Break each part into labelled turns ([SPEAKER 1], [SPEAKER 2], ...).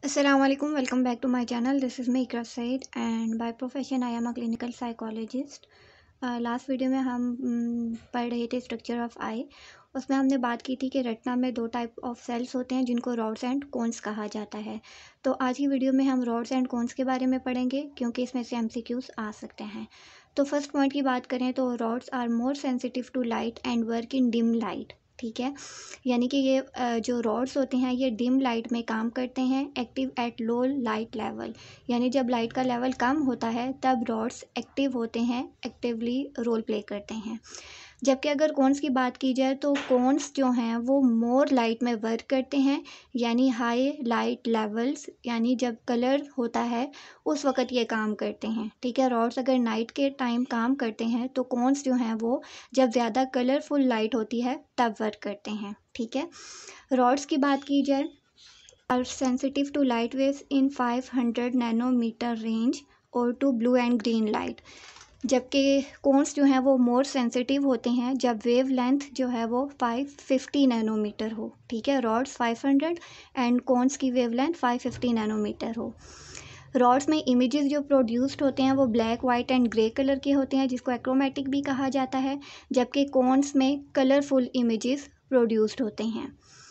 [SPEAKER 1] Assalamualaikum, welcome back to my channel. This is me Ikra Said and by profession I am a clinical psychologist. Last video में हम पढ़ रहे थे structure of आई। उसमें हमने बात की थी कि रेटिना में दो टाइप ऑफ सेल्स होते हैं जिनको रॉड्स एंड कोन्स कहा जाता है। तो आज की वीडियो में हम रॉड्स एंड कोन्स के बारे में पढ़ेंगे क्योंकि इसमें से MCQs आ सकते हैं। तो फर्स्ट पॉइंट की बात करें तो rods are more sensitive to light and work in dim light. ठीक है, यानी कि ये जो रॉड्स होते हैं ये डिम लाइट में काम करते हैं, active at low light level, यानी जब लाइट का लेवल कम होता है तब रॉड्स एक्टिव होते हैं, एक्टिवली रोल प्ले करते हैं। जबकि अगर कोन्स की बात की जाए तो कोन्स जो हैं वो मोर लाइट में वर्क करते हैं, यानी हाई लाइट लेवल्स, यानी जब कलर होता है उस वक़्त ये काम करते हैं। ठीक है, रॉड्स अगर नाइट के टाइम काम करते हैं तो कोन्स जो हैं वो जब ज़्यादा कलरफुल लाइट होती है तब वर्क करते हैं। ठीक है, रॉड्स की बात की जाए are sensitive to light waves in 500 nanometre range और to blue and green light. जबकि कोन्स जो हैं वो मोर सेंसिटिव होते हैं जब वेव लेंथ जो है वो 550 नैनोमीटर हो। ठीक है, रॉड्स 500 एंड कोन्स की वेव लेंथ 550 नैनोमीटर हो। रॉड्स में इमेजेस जो प्रोड्यूस्ड होते हैं वो black, white and grey colour के होते हैं जिसको एक्रोमेटिक भी कहा जाता है, जबकि कोन्स में कलरफुल इमेजेस प्रोड्यूस्ड होते हैं।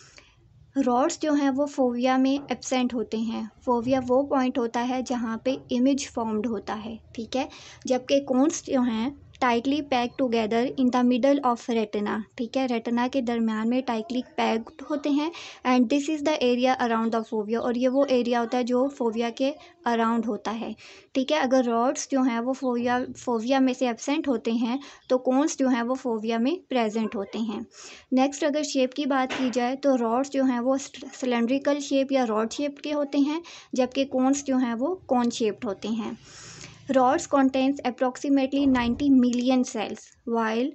[SPEAKER 1] रॉड्स जो हैं वो फोविया में एब्सेंट होते हैं। फोविया वो पॉइंट होता है जहाँ पे इमेज फॉर्म्ड होता है। ठीक है, जबकि कोन्स जो हैं tightly packed together in the middle of retina. ठीक है, रेटिना के दरमियान में टाइटली पैक्ड होते हैं and this is the area around the fovea, और ये वो एरिया होता है जो फोविया के अराउंड होता है। ठीक है, अगर रॉड्स जो हैं वो फोविया में से एब्सेंट होते हैं तो कोन्स जो हैं वो फोविया में प्रेजेंट होते हैं। नेक्स्ट अगर शेप की बात की जाए तो रॉड्स जो हैं वो सिलेंड्रिकल शेप या रॉड शेप के होते हैं, जबकि कोन्स जो हैं वो कोन शेप्ड होते हैं। Rods contains approximately 90 million cells, while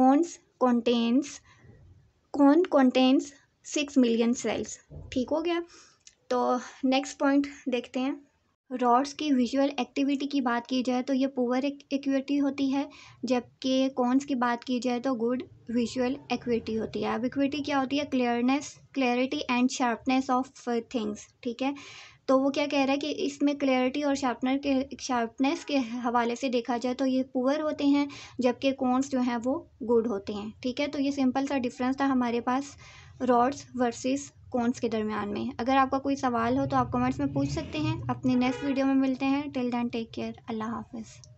[SPEAKER 1] cone contains 6 million cells. ठीक हो गया। तो नेक्स्ट पॉइंट देखते हैं। रॉड्स की विजुअल एक्टिविटी की बात की जाए तो ये पुअर एक्यूटी होती है, जबकि कॉन्स की बात की जाए तो गुड विजुअल एक्यूटी होती है। अब एक्यूटी क्या होती है? Clarity and sharpness of things. ठीक है, तो वो क्या कह रहा है कि इसमें क्लैरिटी और शार्पनेस के हवाले से देखा जाए तो ये पुअर होते हैं, जबकि कॉन्स जो हैं वो गुड होते हैं। ठीक है, तो ये सिंपल सा डिफरेंस था हमारे पास रॉड्स वर्सेस कॉन्स के दरमियान में। अगर आपका कोई सवाल हो तो आप कमेंट्स में पूछ सकते हैं। अपनी नेक्स्ट वीडियो में मिलते हैं। टिल देन टेक केयर, अल्लाह हाफिज़।